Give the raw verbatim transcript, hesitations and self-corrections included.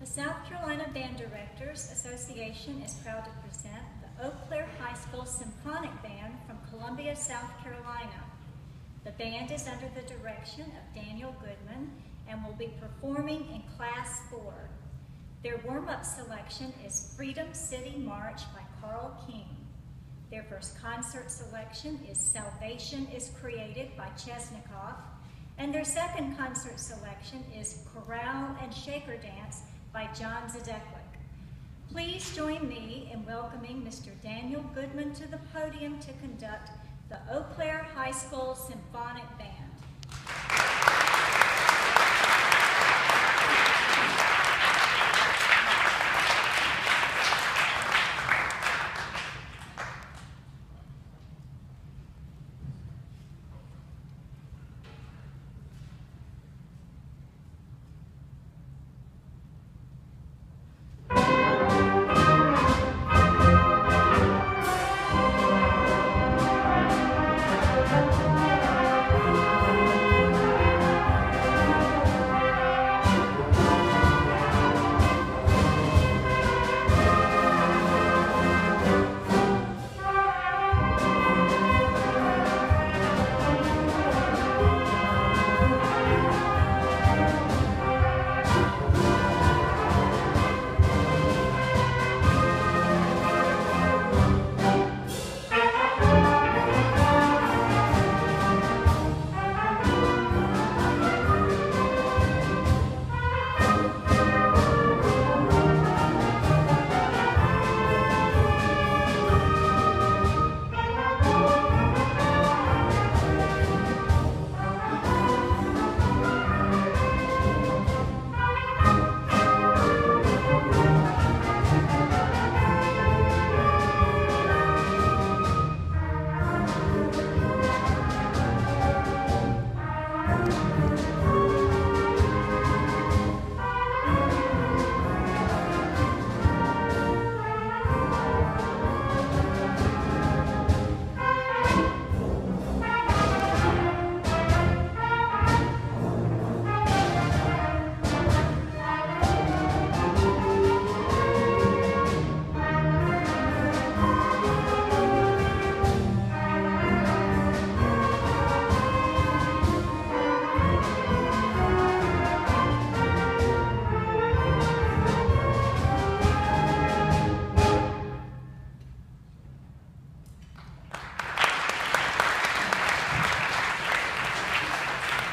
The South Carolina Band Directors Association is proud to present the Eau Claire High School Symphonic Band from Columbia, South Carolina. The band is under the direction of Daniel Goodman and will be performing in Class four. Their warm-up selection is Freedom City March by Carl King. Their first concert selection is Salvation is Created by Chesnikoff, and their second concert selection is Chorale and Shaker Dance by John Zadeklik. Please join me in welcoming Mister Daniel Goodman to the podium to conduct the Eau Claire High School Symphonic Band.